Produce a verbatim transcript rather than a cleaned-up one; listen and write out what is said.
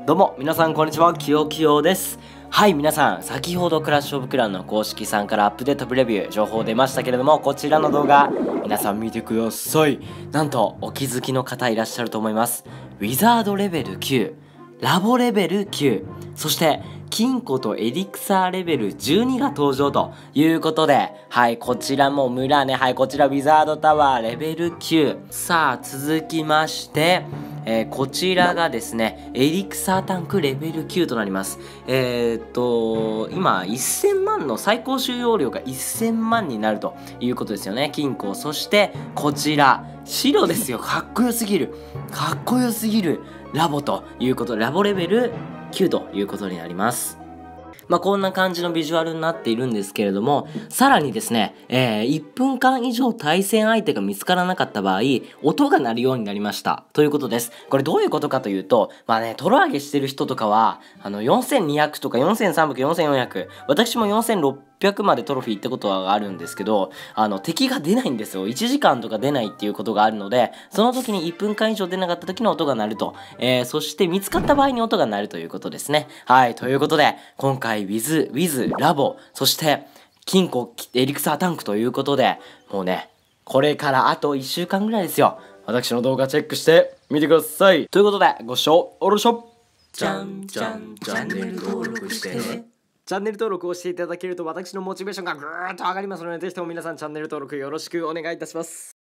どうも皆さんこんにちは、きよきよです。はい、皆さん先ほどクラッシュオブクランの公式さんからアップデートプレビュー情報出ましたけれども、こちらの動画皆さん見てください。なんとお気づきの方いらっしゃると思います。ウィザードレベルきゅう、ラボレベルきゅう、そして金庫とエリクサーレベルじゅうにが登場ということで、はい、こちらも村ね、はい、こちらウィザードタワーレベルきゅう。さあ続きましてえー、こちらがですね、エリクサータンクレベルきゅうとなります。えー、っと、今、せんまんの最高収容量がせんまんになるということですよね、金庫。そして、こちら、白ですよ。かっこよすぎる。かっこよすぎるラボということで、ラボレベルきゅうということになります。まあこんな感じのビジュアルになっているんですけれども、さらにですね、えー、いっぷんかん以上対戦相手が見つからなかった場合、音が鳴るようになりましたということです。これどういうことかというと、まあね、トロ上げしてる人とかは、あのよんせんにひゃくとかよんせんさんびゃく、よんせんよんひゃく、私もよんせんろっぴゃくまでトロフィー行ったことがあるんですけど、あの敵が出ないんですよ。いちじかんとか出ないっていうことがあるので、その時にいっぷんかん以上出なかった時の音が鳴ると、えー、そして見つかった場合に音が鳴るということですね。はい、ということで今回 With With ラボ、そして金庫エリクサータンクということで、もうね、これからあといっしゅうかんぐらいですよ。私の動画チェックしてみてください。ということでご視聴おろしょ。 じゃんじゃんチャンネル登録してね。 チャンネル登録をしていただけると私のモチベーションがぐーっと上がりますので、ぜひとも皆さんチャンネル登録よろしくお願いいたします。